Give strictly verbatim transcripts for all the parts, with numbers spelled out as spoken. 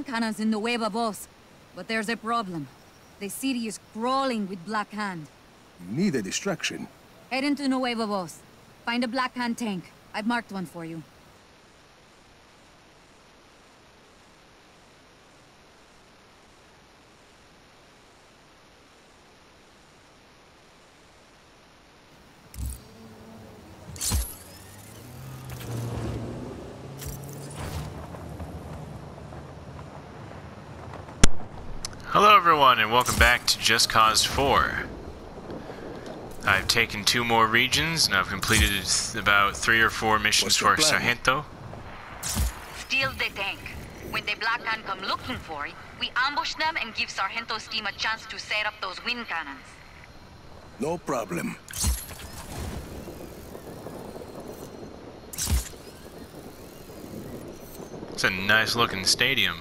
wind cannons in Nueva Voz, but there's a problem. The city is crawling with Black Hand. You need a distraction. Head into Nueva Voz. Find a Black Hand tank. I've marked one for you. Hello everyone and welcome back to Just Cause four. I've taken two more regions and I've completed about three or four missions for Sargento. Steal the tank. When the Black Hand come looking for it, we ambush them and give Sargento's team a chance to set up those wind cannons. No problem. It's a nice looking stadium.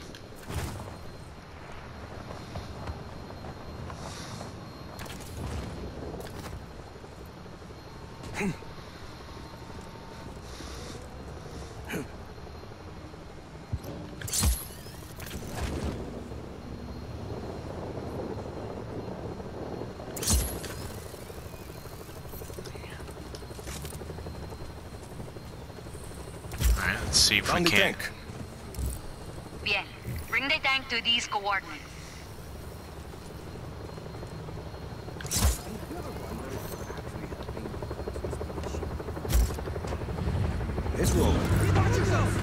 Let's see if Found we the can. tank. Bien. Bring the tank to these coordinates. Let's roll. Watch yourself!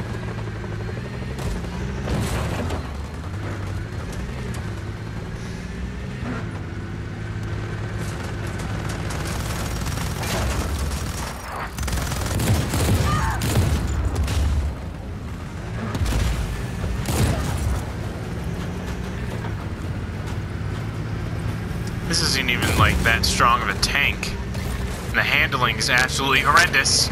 This isn't even like that strong of a tank. And the handling is absolutely horrendous.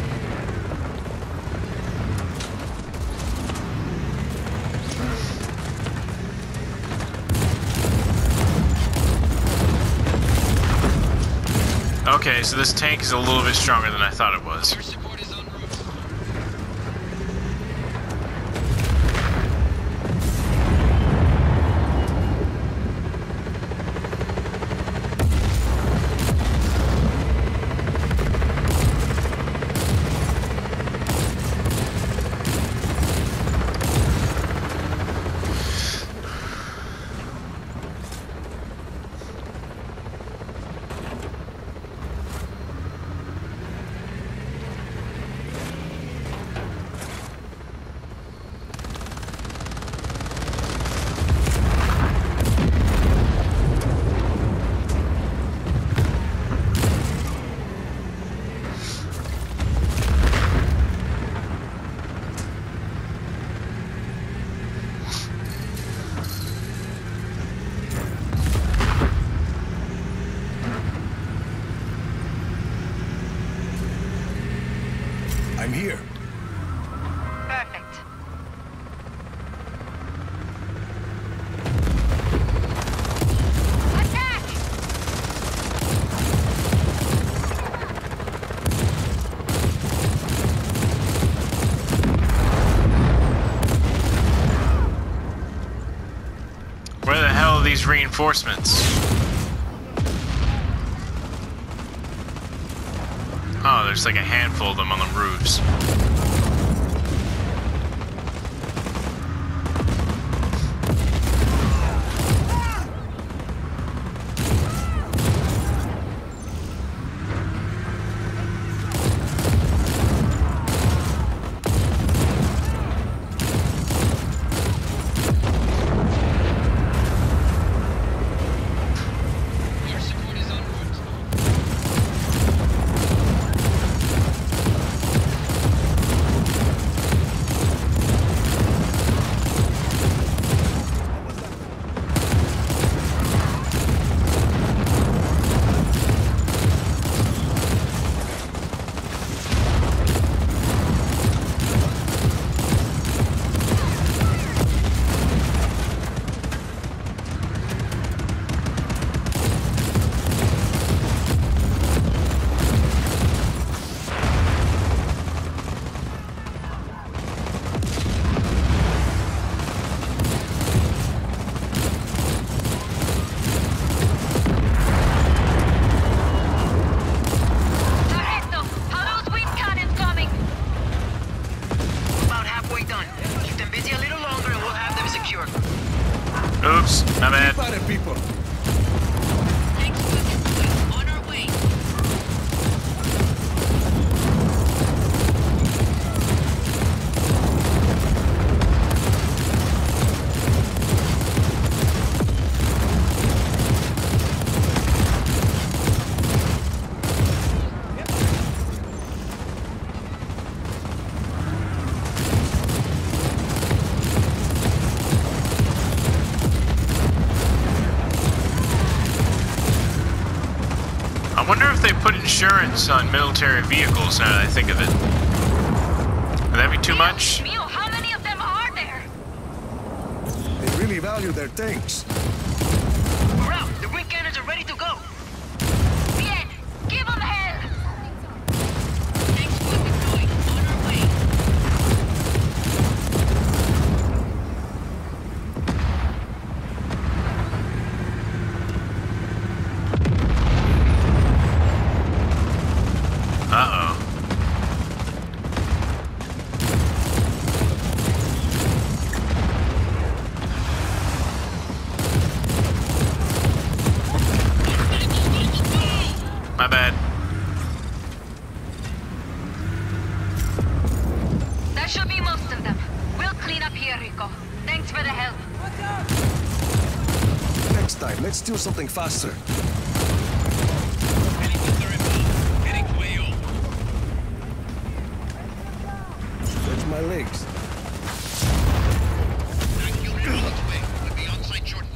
Okay, so this tank is a little bit stronger than I thought it was. Your support is en route. I'm here. Perfect. Attack! Where the hell are these reinforcements? Oh, there's like a handful of them on the roofs. Your support is en route. Oops, my bad. Keep at it, people. Thanks for the point. On our way. I wonder if they put insurance on military vehicles now that I think of it. Would that be too much? Mio, how many of them are there? They really value their tanks. We're out. The wind cannons are ready to go. Bien, give them hell. Thanks for deploying. On our way. Uh-oh. My bad. That should be most of them. We'll clean up here, Rico. Thanks for the help. Next time, let's do something faster. Helicopter inbound. Heading to A O. Stretch my legs. Tank unit on its way. We'll be on site shortly.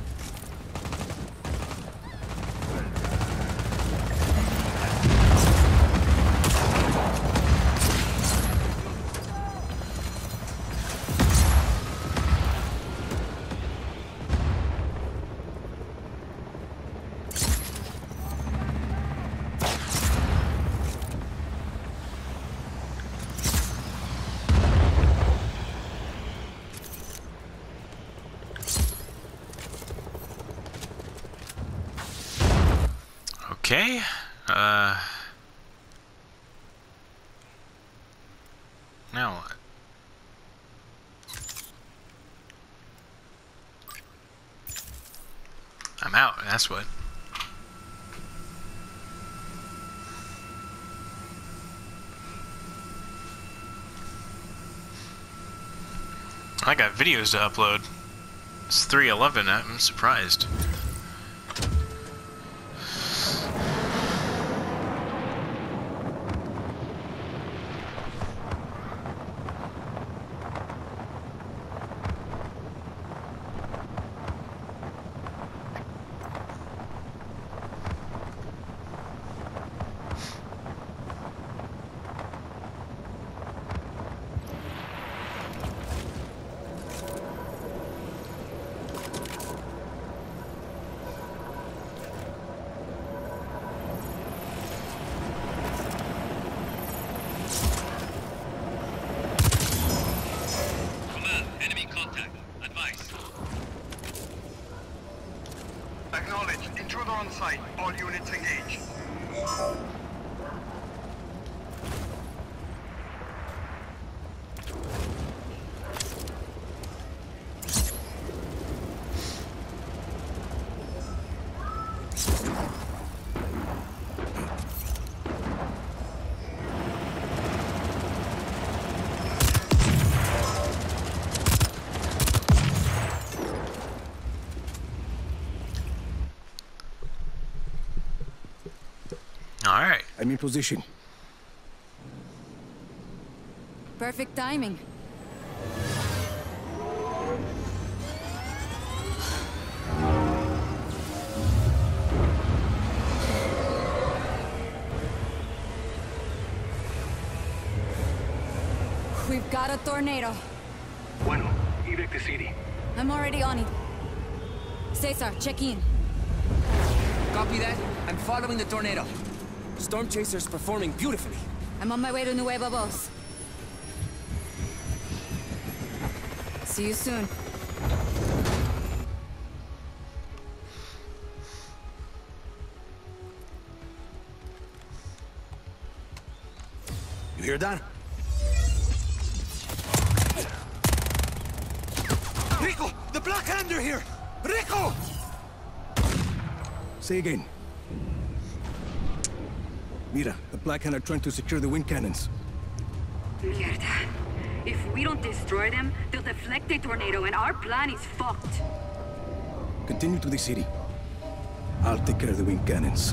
Okay. Uh. Now what? I'm out, that's what. I got videos to upload. It's three eleven, I'm surprised. Acknowledged. Intruder on site. All units engaged. Alright. I'm in position. Perfect timing. We've got a tornado. Bueno, evac the city. I'm already on it. Cesar, check in. Copy that. I'm following the tornado. Storm Chaser's performing beautifully. I'm on my way to Nueva Voz. See you soon. You hear that? Rico, the Black Hand are here! Rico! Say again. Mira, the Black Hand are trying to secure the wind cannons. Mierda. If we don't destroy them, they'll deflect a tornado and our plan is fucked. Continue to the city. I'll take care of the wind cannons.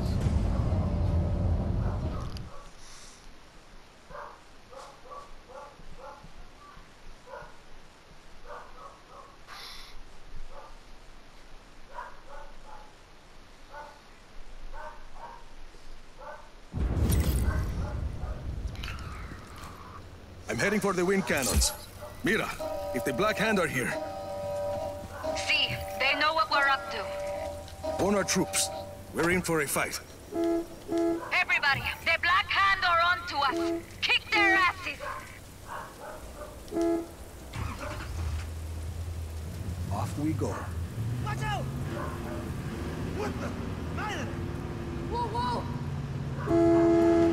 I'm heading for the wind cannons. Mira, if the Black Hand are here... See, they know what we're up to. On our troops. We're in for a fight. Everybody, the Black Hand are on to us. Kick their asses! Off we go. Watch out! What the? Man! Whoa, whoa!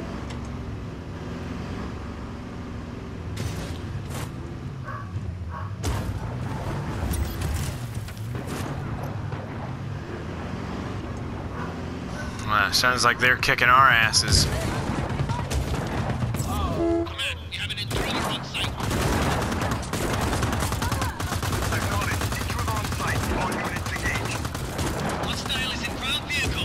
Uh, sounds like they're kicking our asses. Command, we have an intruder on site. Acknowledge. Intruder on site. All units engaged. Hostile is in ground vehicle.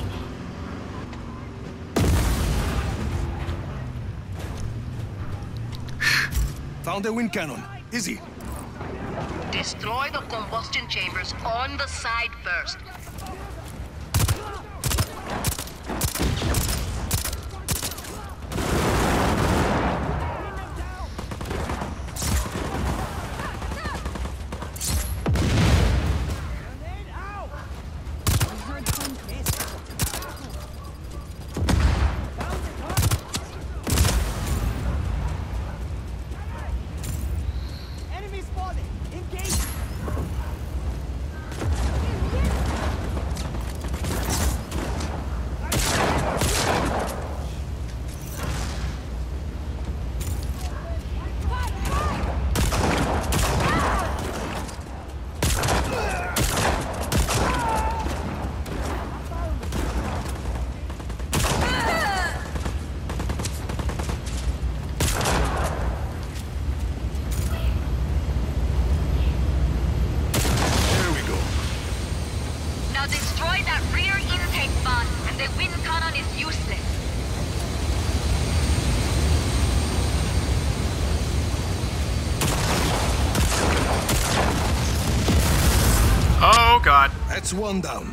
Found the wind cannon. Easy. Destroy the combustion chambers on the side first. Enemy spotted. Engage. Oh, God. That's one down.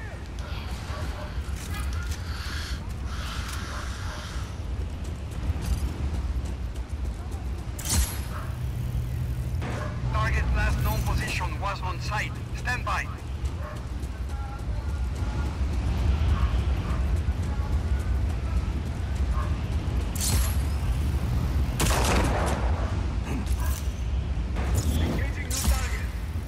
Target last known position was on site. Stand by. Engaging new target.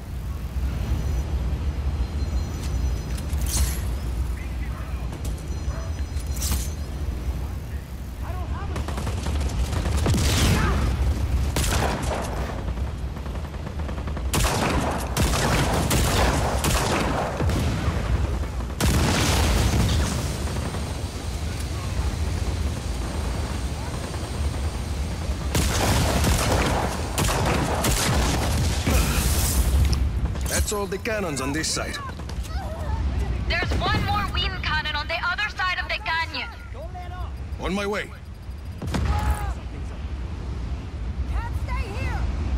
That's all the cannons on this side. There's one more wind cannon on the other side of the canyon. On my way. Can't stay here!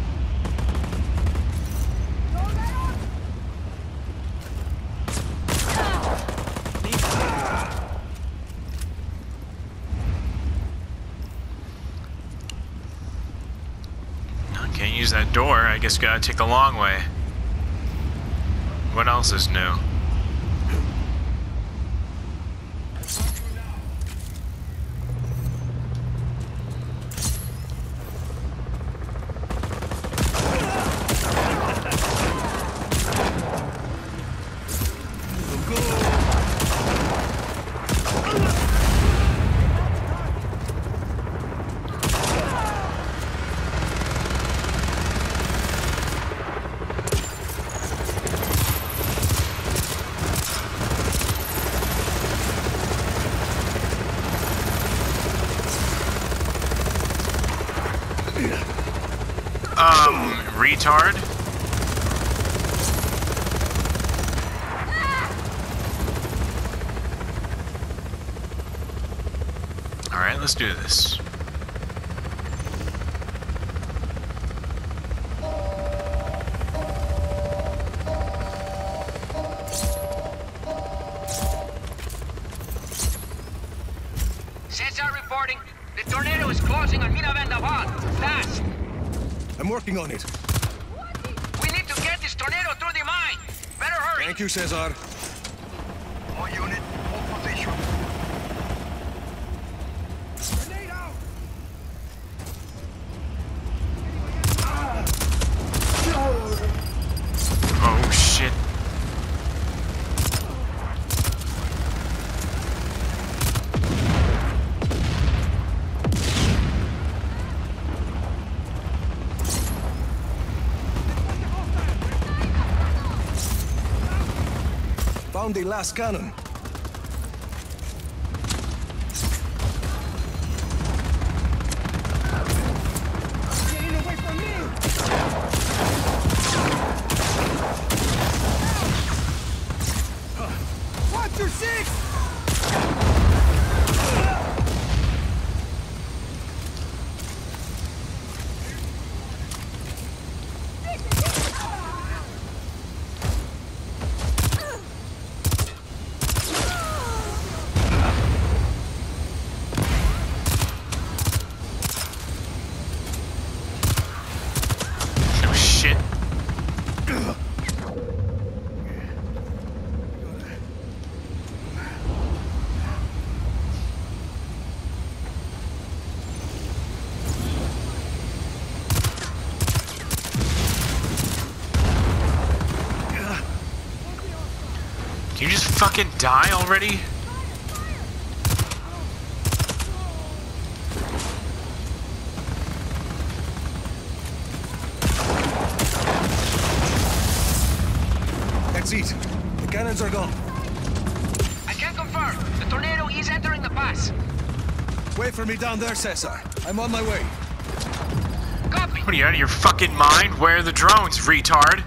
Don't let on! Can't use that door. I guess gotta take the long way. What else is new? retard. Alright, let's do this. Cesar reporting. The tornado is closing on Mina Vendaval. Fast. I'm working on it. We need to get this tornado through the mine. Better hurry. Thank you, Cesar. All unit, hold position. Oh shit. Found the last cannon. Watch your six! Oh shit. Can you just fucking die already? That's it. The cannons are gone. I can confirm. The tornado is entering the pass. Wait for me down there, Cesar. I'm on my way. Copy. What are you, out of your fucking mind? Where are the drones, retard?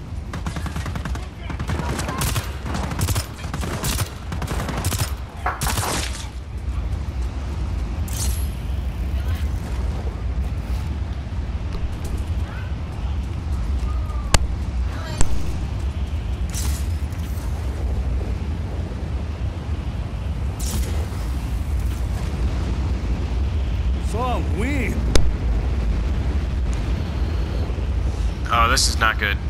Some wind. Oh, this is not good.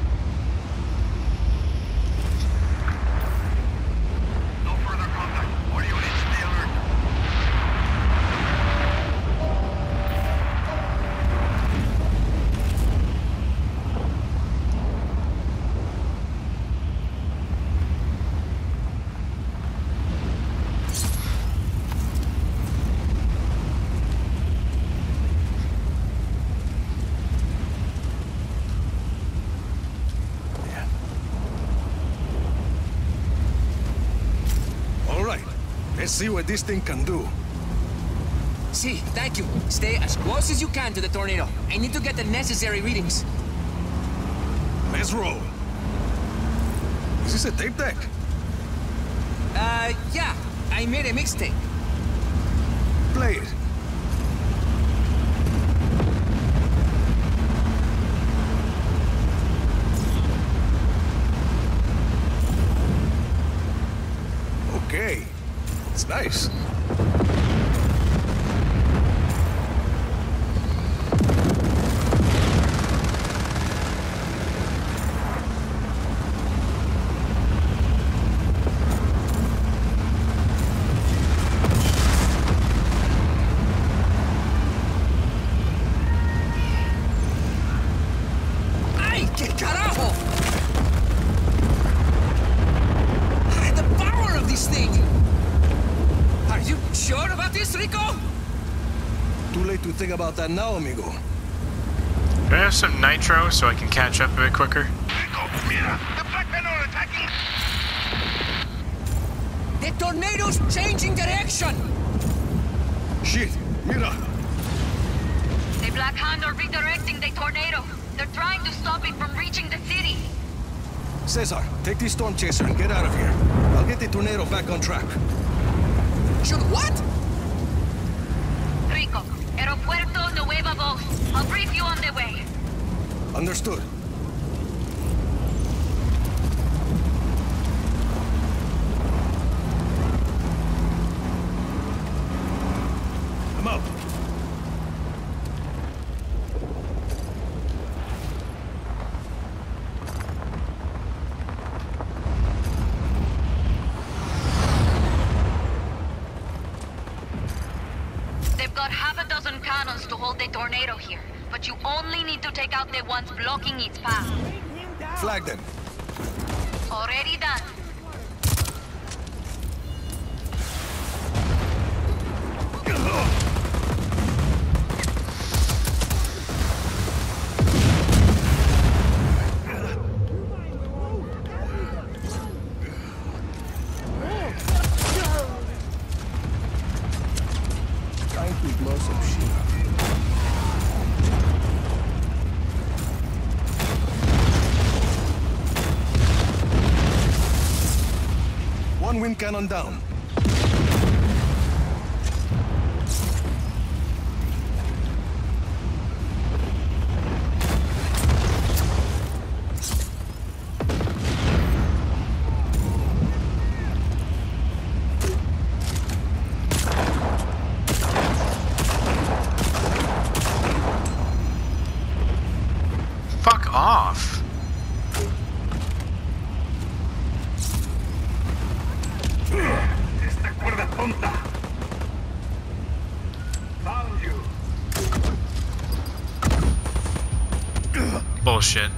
No further contact. All units, stay alert. All right. Let's see what this thing can do. See, thank you. Stay as close as you can to the tornado. I need to get the necessary readings. Let's roll. Is this a tape deck? Uh, yeah. I made a mixtape. Play it. Okay. It's nice. ¡Ay, qué carajo! The power of this thing! Are you sure about this, Rico? Too late to think about that now, amigo. Do I have some nitro so I can catch up a bit quicker? Rico, mira, the black men are attacking. The tornado's changing direction! Shit, mira. The Black Hand are redirecting the tornado. They're trying to stop it from reaching the city. Cesar, take the storm chaser and get out of here. I'll get the tornado back on track. Should what? Rico, Aeropuerto Nueva Voz. I'll brief you on the way. Understood. I'm out. They've got half a dozen cannons to hold the tornado here, but you only need to take out the ones blocking its path. Flag them. Already done. Trying to blow some shit. One wind cannon down. Fuck off. Esta cuerda tonta. Found you. Bullshit.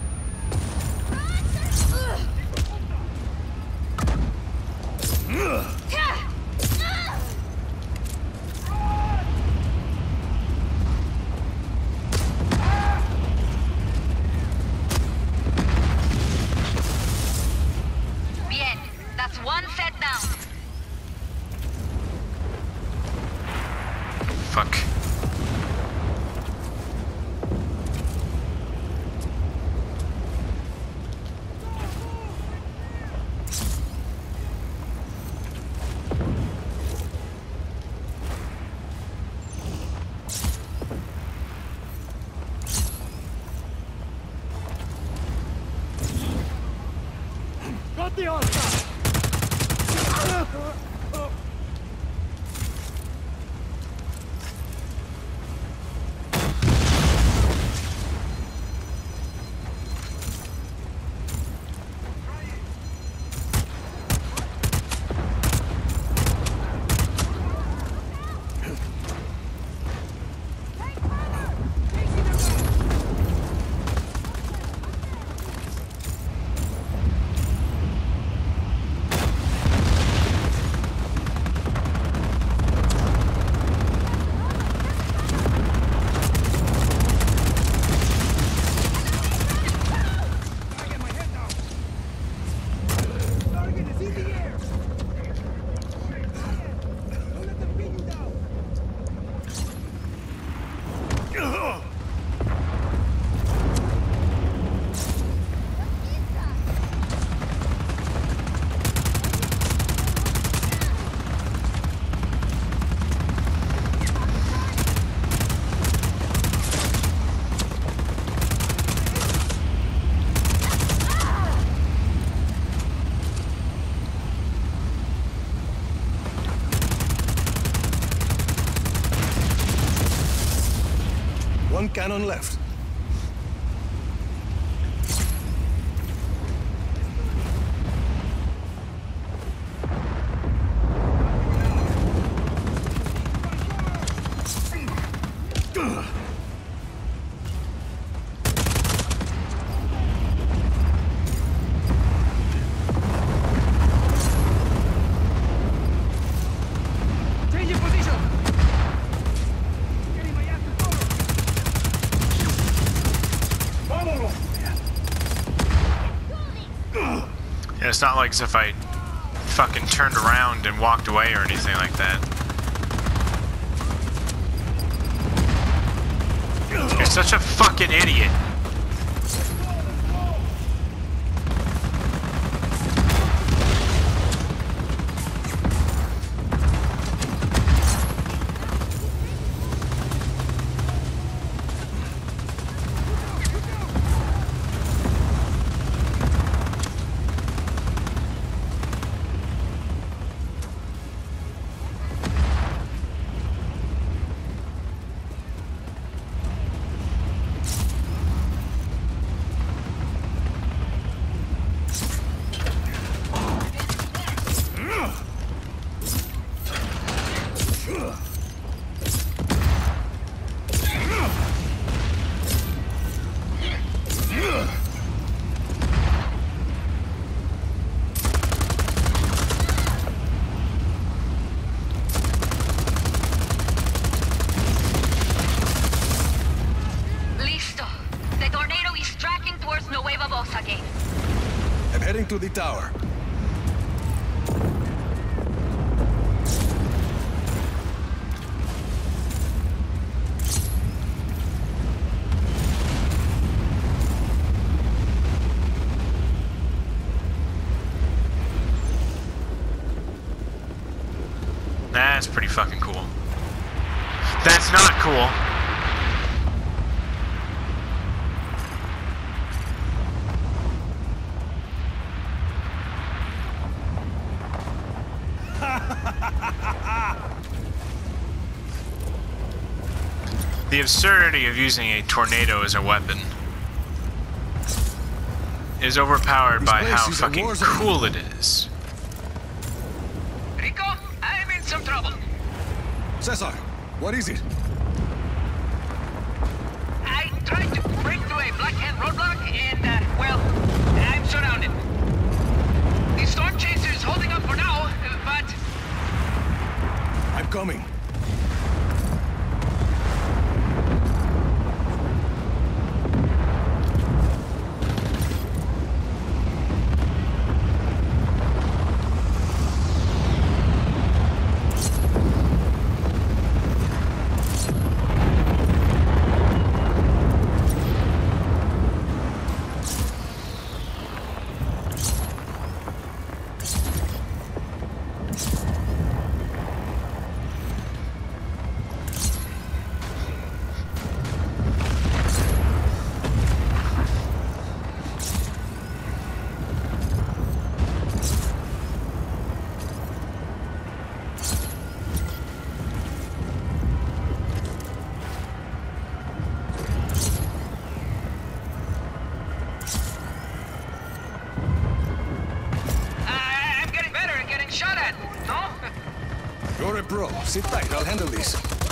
Bien, that's one set down. Fuck. Got the hostile! One cannon left. Change your position! Yeah, it's not like as if I fucking turned around and walked away or anything like that. You're such a fucking idiot. I'm heading to the tower. That's pretty fucking cool. That's not cool. The absurdity of using a tornado as a weapon is overpowered by how fucking cool it is. Rico, I'm in some trouble. Cesar, what is it? I tried to break through a black hand roadblock and, uh, well, I'm surrounded. The storm chaser is holding up for now, but... I'm coming. You're a pro. Sit tight, I'll handle this.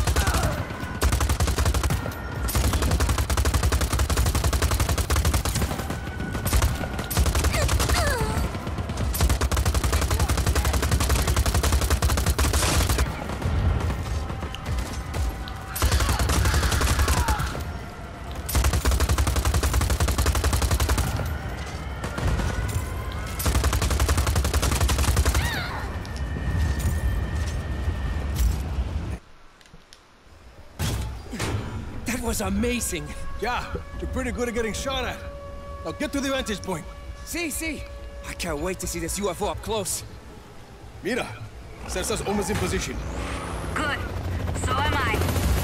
Was amazing. Yeah, you're pretty good at getting shot at. Now get to the vantage point. See, see. I can't wait to see this U F O up close. Mira, Cesar's almost in position. Good. So am I.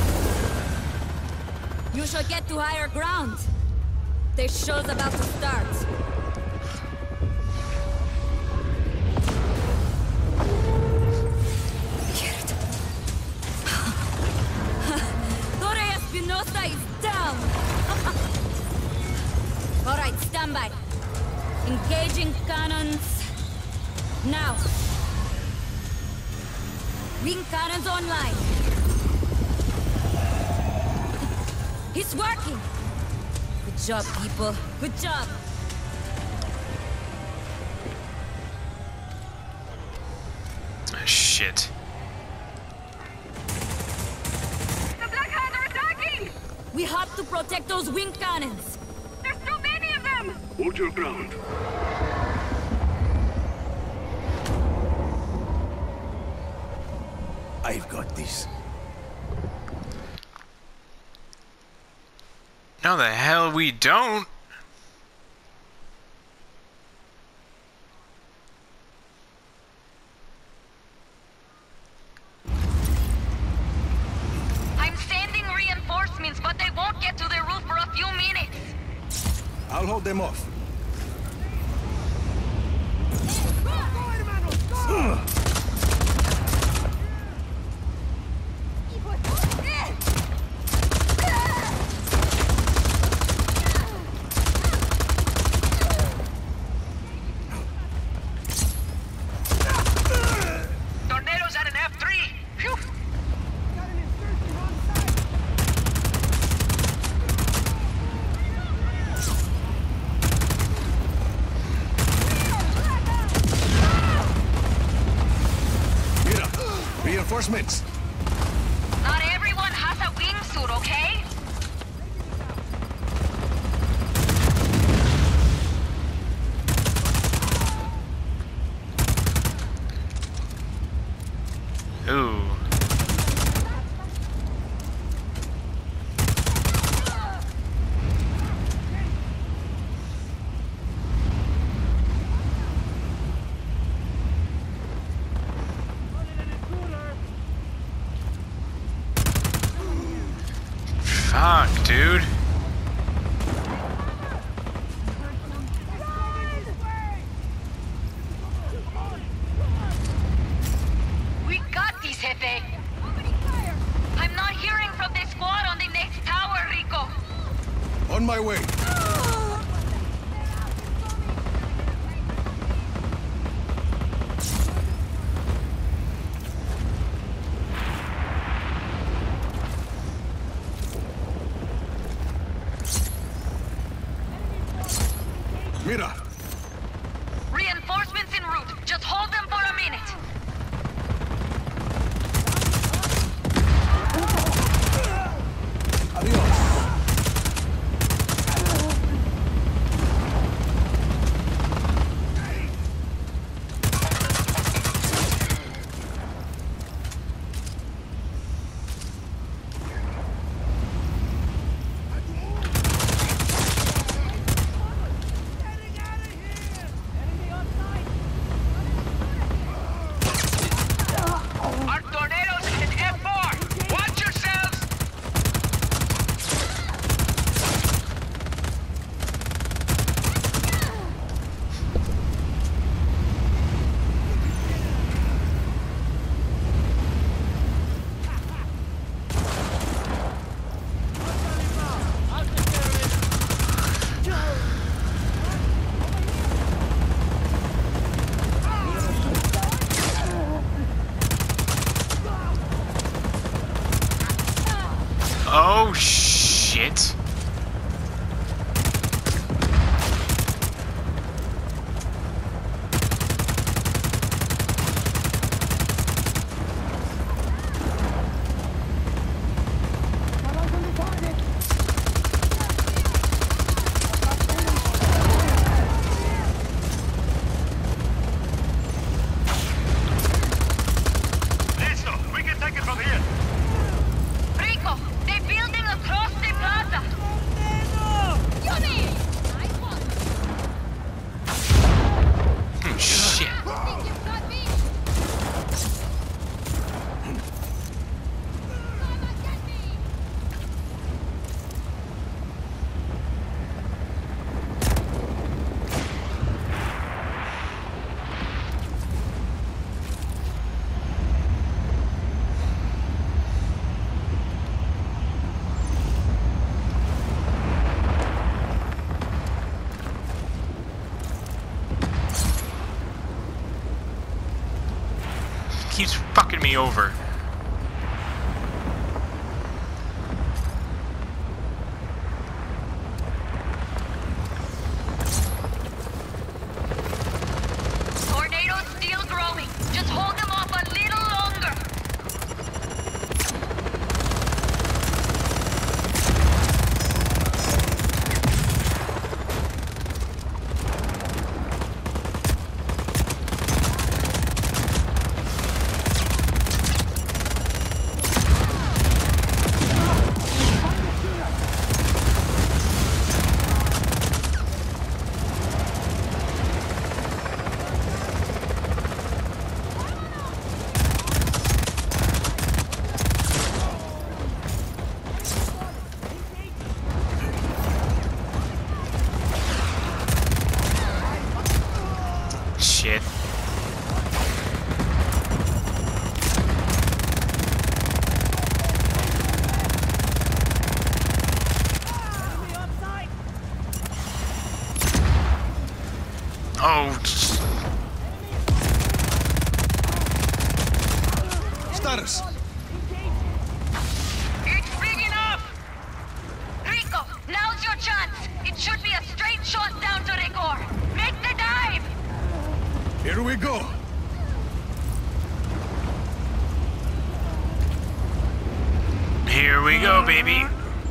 You should get to higher ground. This show's about to start. Is down. All right, stand by. Engaging cannons. Now. Wing cannons online. It's working. Good job, people. Good job. Shit. We have to protect those wing cannons! There's too many of them! Hold your ground. I've got this. No, the hell we don't. But they won't get to the roof for a few minutes. I'll hold them off. Tornado's at an F three. Phew. Reinforcements. Not everyone has a wingsuit, okay? my way. Mira. Reinforcements en route. Just hold them for a minute. Adios. Our tornadoes at F four! Watch yourselves! Oh, shit. Listo, we can take it from here. Rico, they're building across the plaza. Yummy! Hmm, shit. Think you've got me? Come and get me! Keeps fucking me over. Tornado's still growing. Just hold them off a little longer. Shit. Oh, sh- Status. It's big enough! Rico, now's your chance. It should be a straight shot down to the core. Make the dive! Here we go. here we go, baby.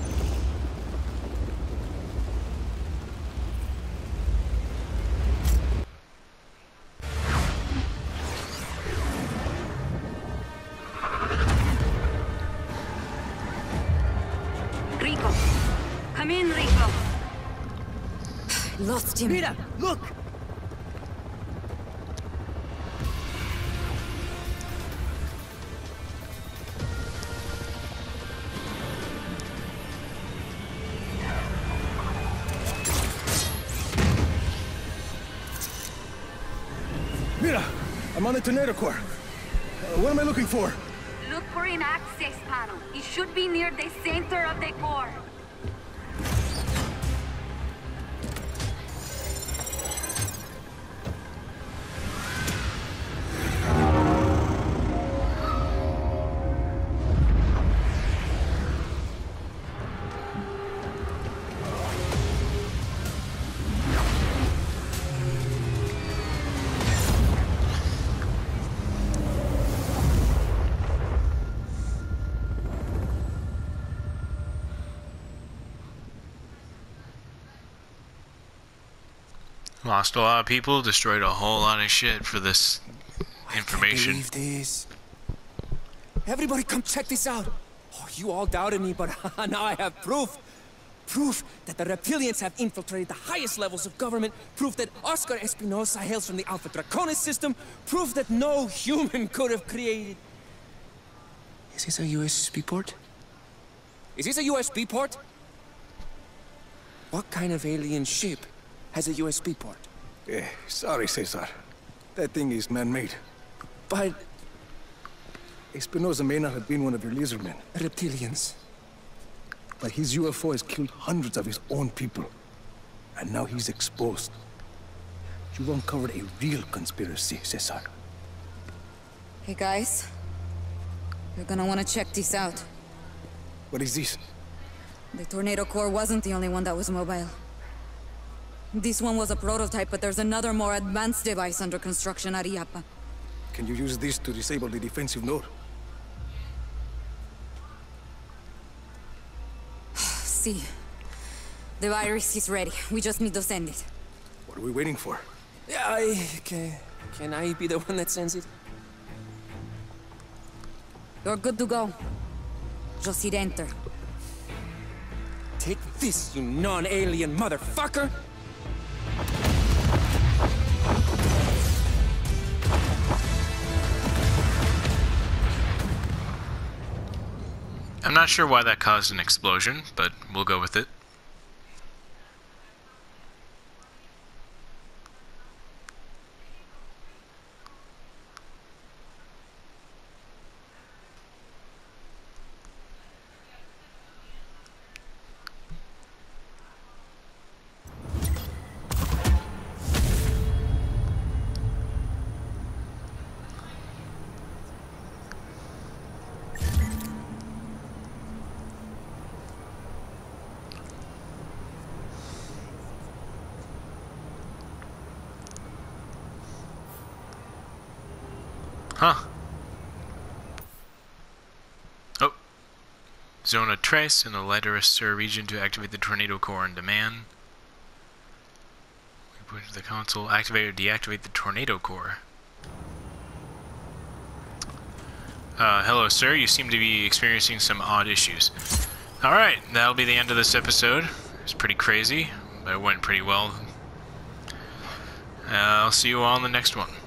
Rico. Come in, Rico. Lost him. Mira, look! Mira, I'm on the tornado core. Uh, what am I looking for? Look for an access panel. It should be near the center of the core. Lost a lot of people, destroyed a whole lot of shit for this information. I can't believe this. Everybody come check this out. Oh, you all doubted me, but now I have proof. Proof that the reptilians have infiltrated the highest levels of government. Proof that Oscar Espinosa hails from the Alpha Draconis system. Proof that no human could have created. Is this a U S B port? Is this a U S B port? What kind of alien ship has a U S B port? Eh, sorry, Cesar. That thing is man-made. But Espinosa may not have been one of your lizard men, reptilians. but his U F O has killed hundreds of his own people. And now he's exposed. You've uncovered a real conspiracy, Cesar. Hey guys, you're gonna want to check this out. What is this? The tornado core wasn't the only one that was mobile. This one was a prototype, but there's another more advanced device under construction at I A P A. Can you use this to disable the defensive node? See, the virus is ready. We just need to send it. What are we waiting for? Yeah, I... Can, can I be the one that sends it? You're good to go. Just hit enter. Take this, you non-alien motherfucker! I'm not sure why that caused an explosion, but we'll go with it. Huh. Oh. Zone a trace in the Ladera Sur region to activate the tornado core on demand. We put into the console, activate or deactivate the tornado core. Uh, hello sir, you seem to be experiencing some odd issues. Alright, that'll be the end of this episode. It's pretty crazy, but it went pretty well. Uh, I'll see you all in the next one.